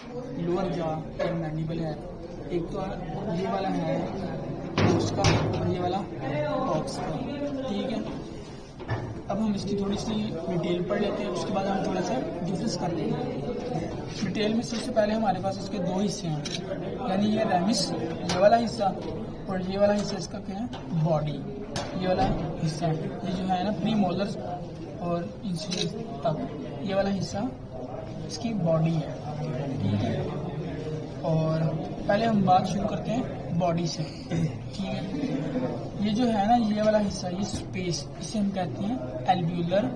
Lower jaw और mandible है, एक तो ये वाला है ऑक्स का और ये वाला ऑक्स का। ठीक है, अब हम इसकी थोड़ी सी डिटेल पढ़ लेते हैं, उसके बाद हम थोड़ा सा डिफरेंस कर लेंगे। डिटेल में सबसे पहले हमारे पास इसके दो हिस्से हैं, यानी ये रेमिस ये वाला हिस्सा और ये वाला हिस्सा इसका क्या है, बॉडी। ये वाला हिस्सा ये जो है ना प्री मोलर्स और इंसियस तक ये वाला हिस्सा इसकी बॉडी है। ठीक है, और पहले हम बात शुरू करते हैं बॉडी से। ठीक है, ये जो है ना ये वाला हिस्सा, ये स्पेस, इसे हम कहते हैं एल्व्यूलर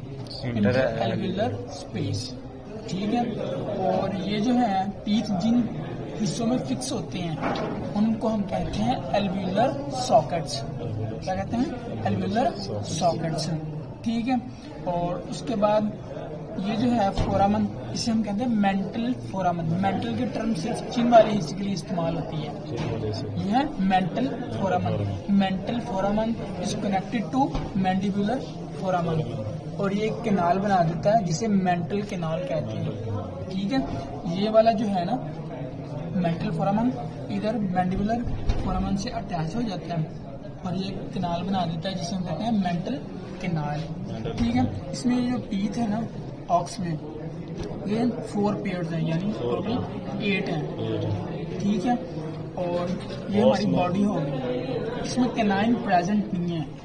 स्पेस। ठीक है, और ये जो है टीथ जिन हिस्सों में फिक्स होते हैं उनको हम कहते हैं एल्व्यूलर सॉकेट्स। क्या कहते हैं, एल्व्यूलर सॉकेट्स। ठीक है, और उसके बाद ये जो है फोरामन, इसे हम कहते हैं मेंटल फोरामन। मेंटल की टर्म सिर्फ चिन वाले हिस्से के लिए इस्तेमाल होती है। ये है mental foramen. Mental foramen is connected to mandibular foramen, और ये एक कैनाल बना देता है जिसे मेंटल कैनाल कहते हैं। ठीक है, ये वाला जो है ना मेंटल फोरामन इधर मैंडिबुलर फोरामन से अटैच हो जाता है और ये कैनाल बना देता है जिसे हम कहते हैं मेंटल कैनाल। ठीक है, इसमें ये जो टीथ है ना ऑक्स में, ये 4 पेयर्स हैं, यानी टोटल 8 हैं। ठीक है, और ये हमारी बॉडी होगी, इसमें कैनाइन प्रेजेंट नहीं है,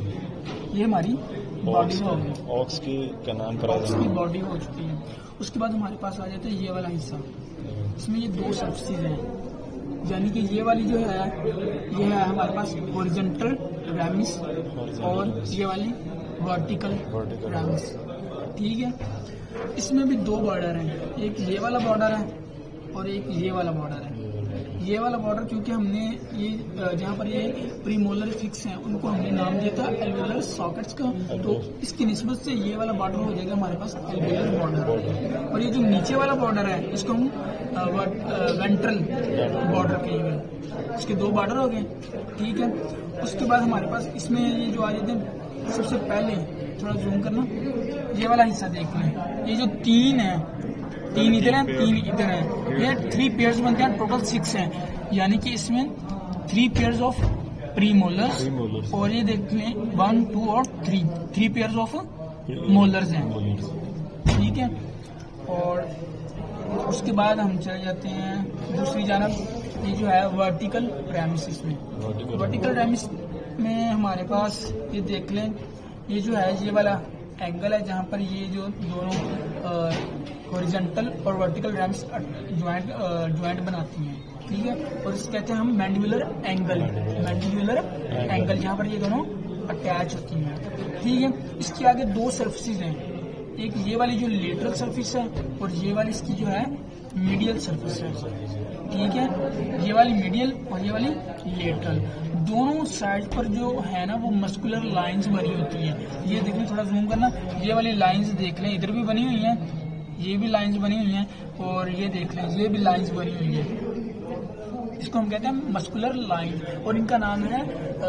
ये हमारी बॉडी होगी, ऑक्स की कैनाइन ऑक्स की बॉडी हो चुकी है। उसके बाद हमारे पास आ जाता है ये वाला हिस्सा, इसमें ये 2 सरफेसेस हैं, यानी कि ये वाली जो है ये है हमारे पास हॉरिजॉन्टल रेमिस और ये वाली वर्टिकल रेमिस। ठीक है, इसमें भी 2 बॉर्डर हैं, एक ये वाला बॉर्डर है और एक ये वाला बॉर्डर है। ये वाला बॉर्डर क्योंकि हमने ये जहाँ पर ये प्रीमोलर फिक्स हैं उनको हमने नाम दिया था एल्वेलर सॉकेट्स का, तो इसकी निस्बत से ये वाला बॉर्डर हो जाएगा हमारे पास एल्वेलर बॉर्डर। और ये जो नीचे वाला बॉर्डर है इसको हम वेंट्रल बॉर्डर कहेंगे। इसके 2 बॉर्डर हो गए। ठीक है, उसके बाद हमारे पास इसमें ये जो आ जाते हैं, सबसे पहले थोड़ा जूम करना, ये वाला हिस्सा देख लें, ये जो 3 है, 3 इधर हैं 3 इधर हैं, ये 3 पेयर्स बनते हैं, टोटल 6 हैं, यानी कि इसमें 3 पेयर्स ऑफ प्री मोलर्स और ये देख लें 1 2 और 3 पेयर्स ऑफ मोलर्स हैं। ठीक है, और उसके बाद हम चले जाते हैं दूसरी जानब, ये जो है वर्टिकल रेमिस में। वर्टिकल रेमिस में हमारे पास ये देख लें, ये जो है ये वाला एंगल है जहाँ पर ये जो दोनों हॉरिजॉन्टल और वर्टिकल रेमिस ज्वाइंट बनाती हैं। ठीक है, और इसे कहते हैं हम मैंडिबुलर एंगल जहाँ पर ये दोनों अटैच होती हैं। ठीक है, इसके आगे 2 सरफेसेस हैं, एक ये वाली जो लेटरल सरफेस है और ये वाली इसकी जो है मीडियल सरफेस है। ठीक है, ये वाली मीडियल और ये वाली लेटरल, दोनों साइड पर जो है ना वो मस्कुलर लाइंस बनी होती है। ये देख लें, थोड़ा जूम करना, ये वाली लाइंस देख लें, इधर भी बनी हुई हैं, ये भी लाइंस बनी हुई हैं, और ये देख लें ये भी लाइंस बनी हुई हैं। इसको हम कहते हैं मस्कुलर लाइन, और इनका नाम है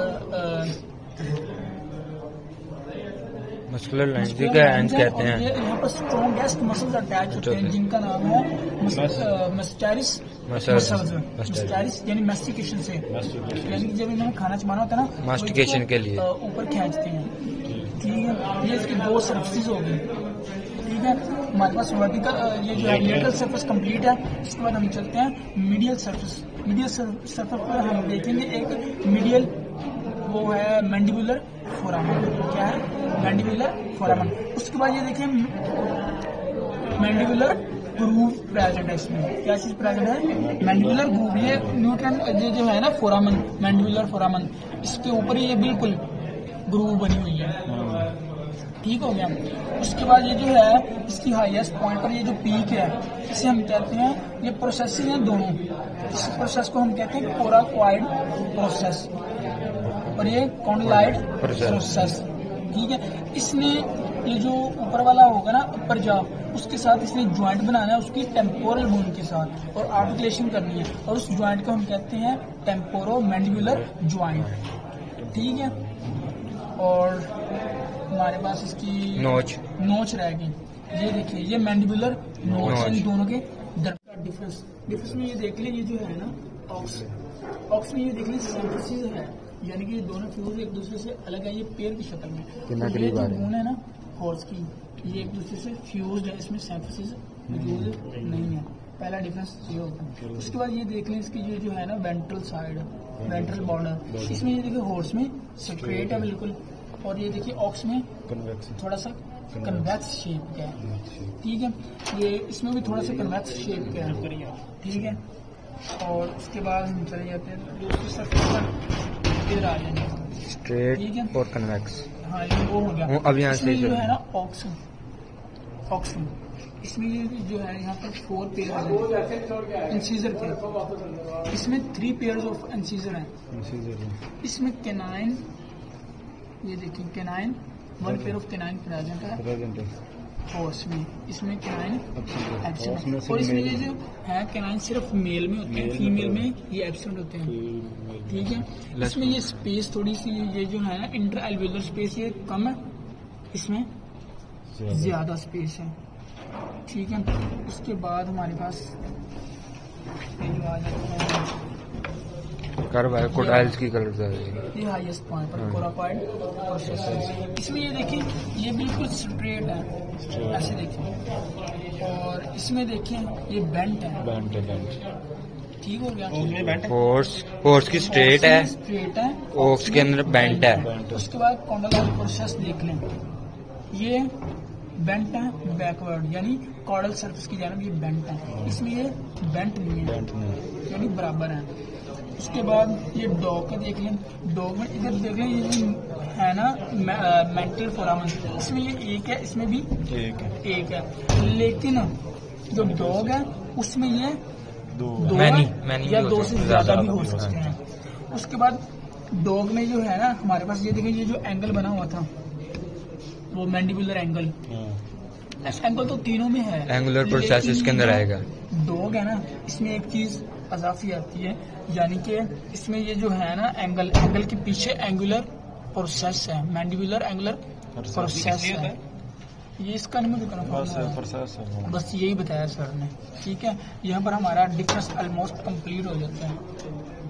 मस्कुलर लाइंस कहते हैं। यहाँ पर स्ट्रॉन्गेस्ट मसल्स अटैच होते हैं जिनका नाम है मस्टैरिस मस्टैरिस, यानी मैस्टिकेशन से, यानी कि जब इन्हें खाना चबाना होता है ना मास्टिकेशन के लिए ऊपर खींचते हैं। ठीक है, ये इसकी 2 सरफेसेस हो गई। ठीक है, हमारे पास वर्टिकल ये जो है लेटरल सरफेस कंप्लीट है। इसके बाद हम चलते हैं मीडियल सरफेस। मीडियल सरफेस पर हम देखेंगे एक मीडियल, वो है मैंडिबुलर फोरामन। क्या है, मैंडिबुलर फोरामन। उसके बाद ये देखिए मैंडिबुलर ग्रूव प्रेजेंट है, इसमें क्या चीज प्रेजेंट है, मैंडिबुलर ग्रूव। ये न्यूट्रन ये जो है ना फोरामन, मैंडिबुलर फोरामन, इसके ऊपर ये बिल्कुल ग्रूव बनी हुई है। ठीक हो गया। उसके बाद ये जो है इसकी हाईएस्ट पॉइंट पर ये जो पीक है इसे हम कहते हैं, ये प्रोसेसिंग है दोनों, इस प्रोसेस को हम कहते हैं कोराकोइड प्रोसेस और ये कॉन्डलाइड प्रोसेस। ठीक है, इसने ये जो ऊपर वाला होगा ना अपर जॉ, उसके साथ इसने ज्वाइंट बनाना है उसकी टेम्पोरल बोन के साथ, और आर्टिकुलेशन करनी है, और उस ज्वाइंट को हम कहते हैं टेम्पोरो मैंडिबुलर ज्वाइंट। ठीक है, और हमारे पास इसकी नोच रह गई। ये देखिए, ये मैंडिबुलर नोच इन दोनों के दरमियान ڈفرینس میں یہ دیکھ لیں، یہ جو ہے نا آکس میں یہ دیکھ لیں سینتھسس ہے، یعنی کہ یہ دونوں فیوز ایک دوسرے سے الگ ہے، یہ پیئر کی شکل میں. تو یہ جو گون ہے نا ہارس کی، یہ ایک دوسرے سے فیوزڈ ہے، اس میں سینتھسس موجود نہیں ہے. پہلا ڈفرینس یہ ہوتا ہے. اس کے بعد یہ دیکھ لیں اس کی جو ہے نا وینٹرل سائڈ، وینٹرل بارڈر، اس میں یہ دیکھیں ہارس میں اسٹریٹ ہے بالکل، اور یہ دیکھیے آکس میں تھوڑا سا کنویکس شیپ کا ہے. ٹھیک ہے، یہ اس میں بھی تھوڑا سا کنویکس شیپ کا ہے. ٹھیک ہے، اور اس کے بعد ہم چلے جاتے ہیں جو اس کی سرفیس پر ادھر آ جائیں گے اسٹریٹ اور کنویکس. ہاں یہ وہ ہو گیا. اب یہاں سے جو ہے نا آکسن، اس میں یہ جو ہے یہاں پر 4 پیئر انسیزر کے، اس میں 3 پیئرز آف انسیزر ہیں. اس میں کینائن، یہ دیکھیں canine 1 pair of canine present ہے ہارس میں، اس میں کینائن ایبسنٹ، اور اس میں یہ جو ہے کینائن صرف میل میں ہوتے ہیں، فیمیل میں یہ ایبسنٹ ہوتے ہیں. ٹھیک ہے، اس میں یہ اسپیس تھوڑی سی یہ جو ہے نا انٹر ایلویولر اسپیس یہ کم ہے، اس میں زیادہ اسپیس ہے. ٹھیک ہے، اس کے بعد ہمارے پاس یہ جو آ جاتا ہے کروکوڈائلز کی کلر ہے، یہ ہائیسٹ پوائنٹ پر کوراکوائڈ پروسیس. اس میں یہ دیکھیں یہ بالکل اسٹریٹ ہے، ایسے دیکھیں، اور اس میں دیکھیں یہ بینٹ ہے. ٹھیک ہو گیا، ہارس کی اسٹریٹ ہے، اوکس کے اندر بینٹ ہے. اس کے بعد کونڈلائن پروسیس دیکھ لیں، یہ بینٹ ہے بیکورڈ، یعنی کارڈل سرفیس کی جانب یہ بینٹ ہے، اس میں یہ بینٹ نہیں ہے، یعنی برابر ہے. اس کے بعد یہ ڈاگ کا دیکھ لیں، ڈاگ میں ادھر دیکھ لیں یہ جو ہے نا مینٹل فورامن، اس میں یہ ایک ہے، اس میں بھی ایک ہے، لیکن جو ڈاگ ہے اس میں یہ 2 یا 2 سے زیادہ بھی ہو سکتے ہیں. اس کے بعد ڈاگ میں جو ہے نا ہمارے پاس یہ دیکھیں، یہ جو اینگل بنا ہوا تھا وہ مینڈیبولر اینگل، اینگل تو تینوں میں ہے، اینگولر پروسیس اس کے اندر آئے گا. ڈاگ ہے نا اس میں ایک چیز اضافی آتی ہے، یعنی کہ اس میں یہ جو ہے نا اینگل کے پیچھے اینگولر پروسیس ہے، مینڈیبولر اینگولر پروسیس ہے. یہ اس کا نام بس یہی بتایا سر نے. ٹھیک ہے، یہاں پر ہمارا ڈفرینس آلموسٹ کمپلیٹ ہو جاتا ہے.